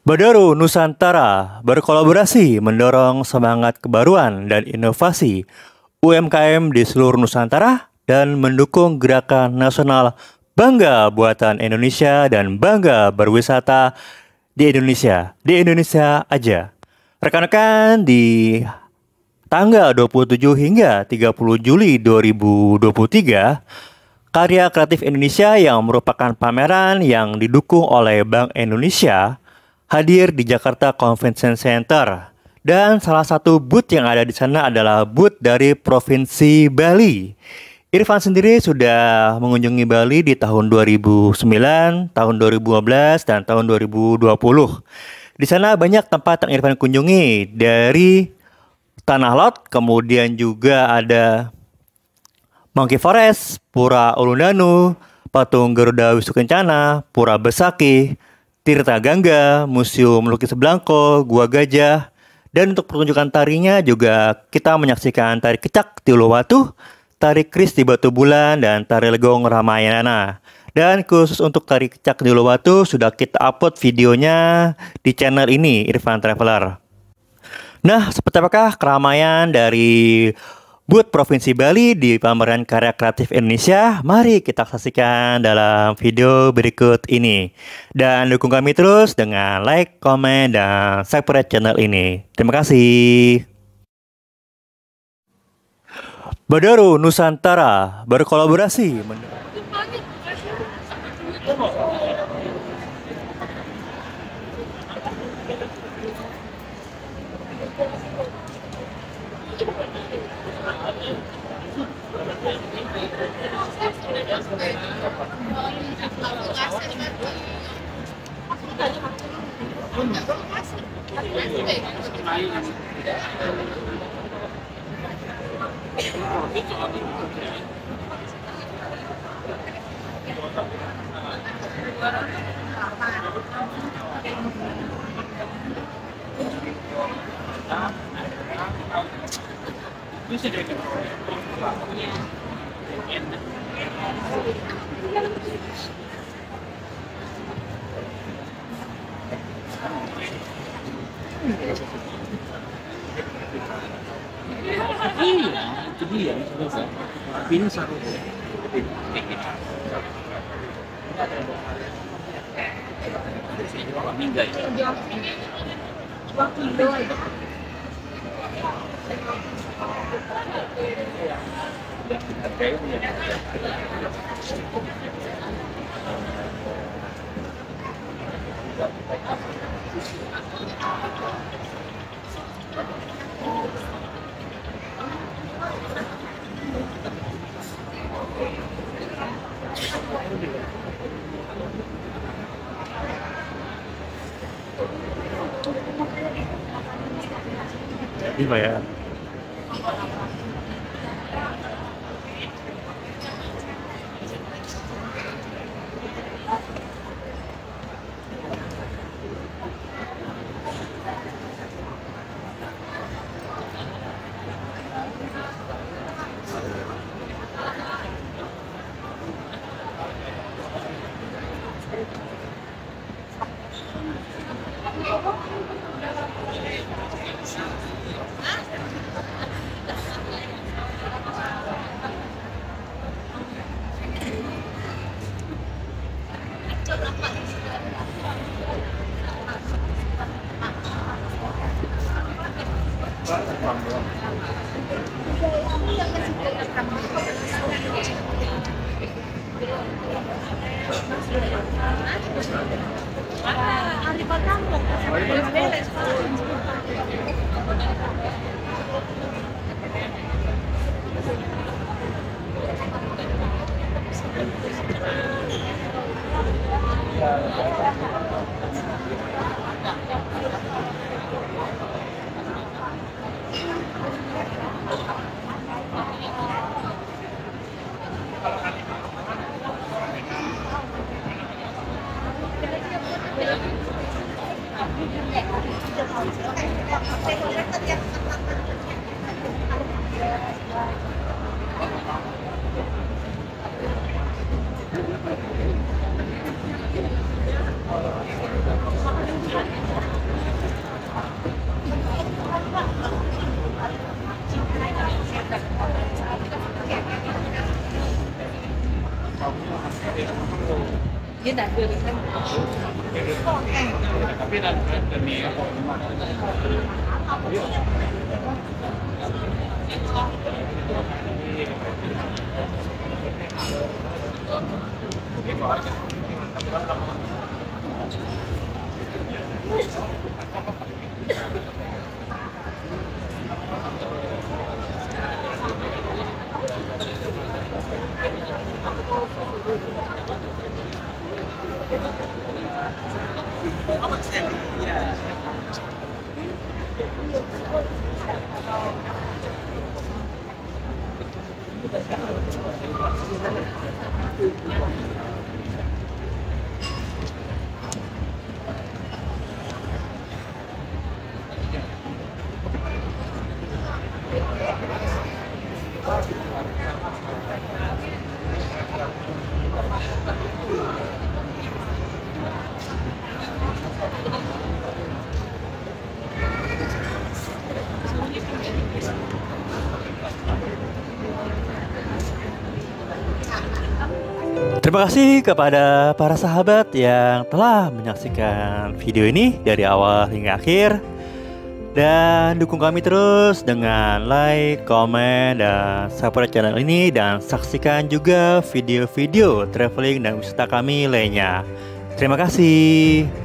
Badarу Nusantara berkolaborasi mendorong semangat kebaruan dan inovasi UMKM di seluruh Nusantara dan mendukung gerakan nasional Bangga Buatan Indonesia dan Bangga Berwisata di Indonesia aja. Rekan-rekan, di tanggal 27 hingga 30 Juli 2023, Karya Kreatif Indonesia yang merupakan pameran yang didukung oleh Bank Indonesia hadir di Jakarta Convention Center. Dan salah satu booth yang ada di sana adalah booth dari Provinsi Bali. Irfan sendiri sudah mengunjungi Bali di tahun 2009, tahun 2015, dan tahun 2020. Di sana banyak tempat yang Irfan kunjungi, dari Tanah Lot, kemudian juga ada Monkey Forest, Pura Ulundanu, Patung Garuda Wisnu Kencana, Pura Besaki, Tirta Gangga, Museum Lukis Blangko, Gua Gajah, dan untuk pertunjukan tarinya juga kita menyaksikan tari kecak di Uluwatu, tari kris di Batu Bulan, dan tari legong Ramayana. Dan khusus untuk tari kecak di Uluwatu sudah kita upload videonya di channel ini, Irfan Traveler. Nah, seperti apakah keramaian dari booth Provinsi Bali di pameran karya kreatif Indonesia? Mari kita saksikan dalam video berikut ini. Dan dukung kami terus dengan like, komen, dan subscribe channel ini. Terima kasih. Badaru Nusantara berkolaborasi Iya, itu dia. Ini satu. Minggu ya. 2 kilo itu. Gimana ya? Dia tak ada kan? Terima kasih kepada para sahabat yang telah menyaksikan video ini dari awal hingga akhir. Dan dukung kami terus dengan like, komen, dan subscribe channel ini. Dan saksikan juga video-video traveling dan wisata kami lainnya. Terima kasih.